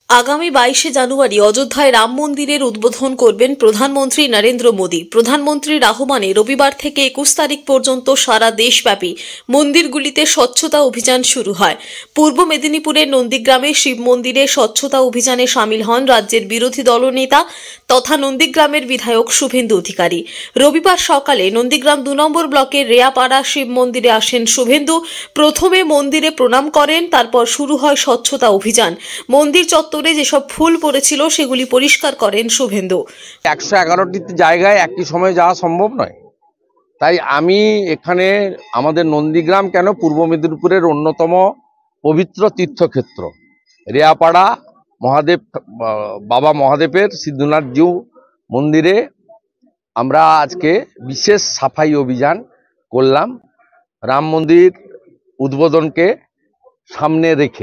আগামী 22শে জানুয়ারি অযোধ্যায় রাম মন্দিরের উদ্বোধন করবেন প্রধানমন্ত্রী নরেন্দ্র মোদী। প্রধানমন্ত্রীর আহ্বানে রবিবার থেকে 21 তারিখ পর্যন্ত সারা দেশব্যাপী মন্দিরগুলিতে স্বচ্ছতা অভিযান শুরু হয়। পূর্ব মেদিনীপুরের নন্দীগ্রামে শিব মন্দিরে স্বচ্ছতা অভিযানে সামিল হন রাজ্যের বিরোধী দলনেতা তথা নন্দীগ্রামের বিধায়ক শুভেন্দু অধিকারী। রবিবার সকালে নন্দীগ্রাম 2 নম্বর ব্লকের রেয়াপাড়া শিব মন্দিরে আসেন শুভেন্দু। প্রথমে মন্দিরে প্রণাম করেন, তারপর শুরু হয় স্বচ্ছতা অভিযান। মন্দির চত্বরে যেসব ফুল পড়েছিল সেগুলি পরিষ্কার করেন শুভেন্দু। 111টি জায়গায় একই সময় যাওয়া সম্ভব নয়, তাই আমি এখানে আমাদের নন্দীগ্রাম কেন পূর্ব মেদিনীপুরের অন্যতম পবিত্র তীর্থক্ষেত্র রেয়াপাড়া মহাদেব বাবা মহাদেবের সিদ্ধনাথজিউ মন্দিরে আমরা আজকে বিশেষ সাফাই অভিযান করলাম। রাম মন্দির উদ্বোধনকে সামনে রেখে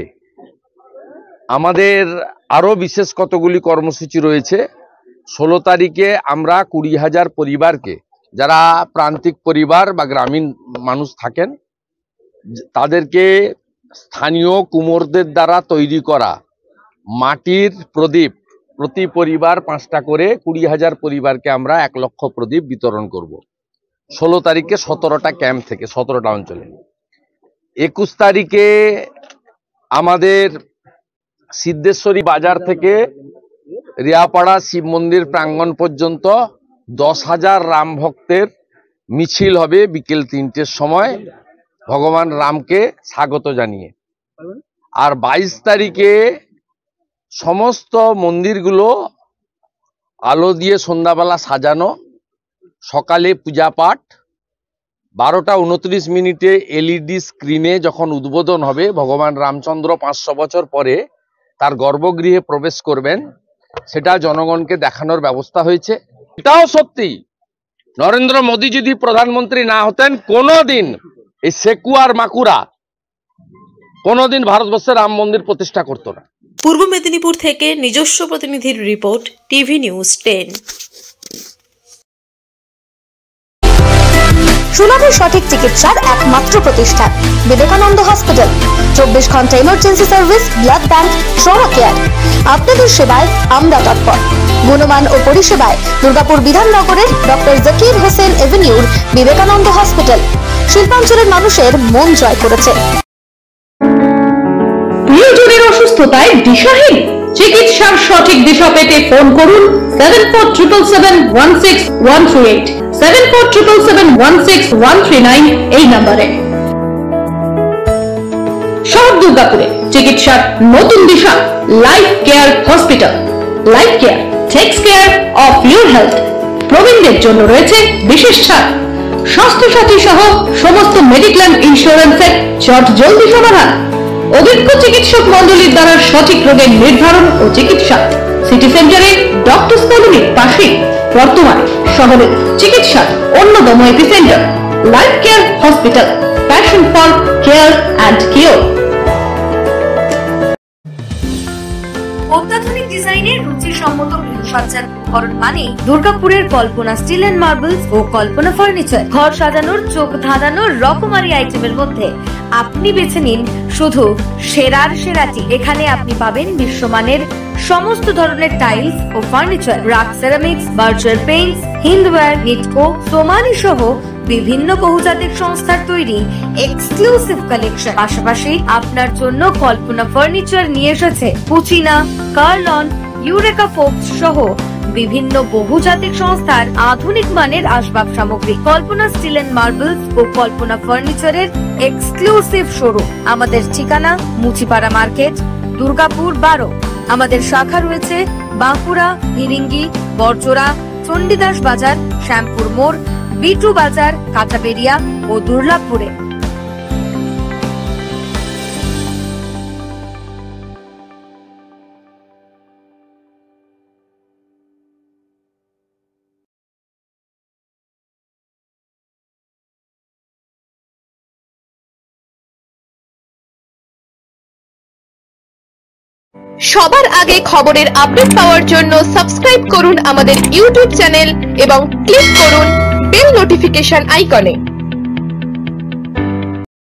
আমাদের আরো বিশেষ কতগুলি কর্মসূচি রয়েছে। 16 তারিখে আমরা 20,000 পরিবারকে, যারা প্রান্তিক পরিবার বা গ্রামীণ মানুষ থাকেন, তাদেরকে স্থানীয় কুমোরদের দ্বারা তৈরি করা মাটির প্রদীপ প্রতি পরিবার 5টা করে 20,000 পরিবারকে আমরা 1 লক্ষ প্রদীপ বিতরণ করব। 16 তারিখে 17টা ক্যাম্প থেকে 17টা অঞ্চলে। 21 তারিখে আমাদের সিদ্ধেশ্বরী বাজার থেকে রিয়াপাড়া শিব মন্দির প্রাঙ্গণ পর্যন্ত 10,000 রাম ভক্তের মিছিল হবে বিকেল 3টের সময়, ভগবান রামকে স্বাগত জানিয়ে। আর 22 তারিখে সমস্ত মন্দিরগুলো আলো দিয়ে সন্ধ্যাবেলা সাজানো, সকালে পূজা পাঠ, 12টা 29 মিনিটে এলইডি স্ক্রিনে যখন উদ্বোধন হবে, ভগবান রামচন্দ্র 500 বছর পরে তার গর্ভগৃহে প্রবেশ করবেন, সেটা জনগণকে দেখানোর ব্যবস্থা হয়েছে। এটাও সত্যি, নরেন্দ্র মোদী যদি প্রধানমন্ত্রী না হতেন, কোনোদিন এই সেকুয়ার মাকুরা কোনোদিন ভারতবর্ষে রাম মন্দির প্রতিষ্ঠা করতো না। পূর্ব মেদিনীপুর থেকে নিজস্ব প্রতিনিধির রিপোর্ট, টিভি নিউজ 10। সুলভে সঠিক চিকিৎসার একমাত্র প্রতিষ্ঠান বিবেকানন্দ হসপিটাল। 24 ঘন্টা emergency service, blood bank, trauma care. আপনাদের সেবায় আমরা তৎপর। গুণমান ও পরিষেবায় দুর্গাপুর বিধাননগরের ডক্টর জাকির হোসেন এভিনিউর বিবেকানন্দ হসপিটাল শিল্পাঞ্চলের মানুষের মন জয় করেছে। প্রিয়জনের অসুস্থতায় দিশাহীন, চিকিৎসার সঠিক দিশা পেতে ফোন করুন 7477716138, 7477716139 এই নম্বরে। শহর দুর্গাপুরে চিকিৎসার নতুন দিশা life care hospital. Life care takes care of your health. প্রবীণদের জন্য রয়েছে বিশেষ ছাড়। স্বাস্থ্য সাথী সহ সমস্ত মেডিক্লেম ইন্স্যুরেন্সের জলদি সমাধান। অভিজ্ঞ চিকিৎসক মন্ডলীর দ্বারা সঠিক রোগের নির্ধারণ ও চিকিৎসা। সিটি সেন্টারে ডক্টরস কলোনির পাশে বর্তমানে শহরের চিকিৎসার অন্যতম epicentre life care hospital, passion for care and cure. অত্যাধুনিক ডিজাইনের রুচিসম্মত গৃহসজ্জার উপকরণ মানে দুর্গাপুরের কল্পনা স্টিল এন্ড মার্বেলস ও কল্পনা ফার্নিচার। ঘর সাজানোর, চোখ ধাঁধানোর রকমারি আইটেমের মধ্যে আপনি বেছে নিন শুধু সেরার সেরাটি। এখানে আপনি পাবেন বিশ্বমানের সমস্ত ধরনের টাইলস ও furniture, RAK ceramics, Berger paints, Hindware, Nitco, Somany সহ বিভিন্ন বহুজাতিক সংস্থার তৈরি এক্সক্লুসিভ কালেকশন। পাশাপাশি আপনার জন্য কল্পনা ফার্নিচার নিয়ে এসেছে পুচিনা, কার্লন, ইউরেকা ফোকস সহ বিভিন্ন বহুজাতিক সংস্থার আধুনিক মানের আসবাব সামগ্রী। কল্পনা স্টিল এন্ড মার্বেলস ও কল্পনা ফার্নিচারের এক্সক্লুসিভ শোরুম। আমাদের ঠিকানা মুচিপাড়া মার্কেট, দুর্গাপুর 12। আমাদের শাখা রয়েছে বাঁকুড়া, ফিরিঙ্গি, বড়জোড়া, চণ্ডীদাস বাজার, শ্যামপুর মোড়, বিটু বাজার, কাঁচাবেড়িয়া ও দুর্লাভপুরে। সবার আগে খবরের আপডেট পাওয়ার জন্য সাবস্ক্রাইব করুন আমাদের ইউটিউব চ্যানেল এবং ক্লিক করুন বেল নোটিফিকেশন আইকনে।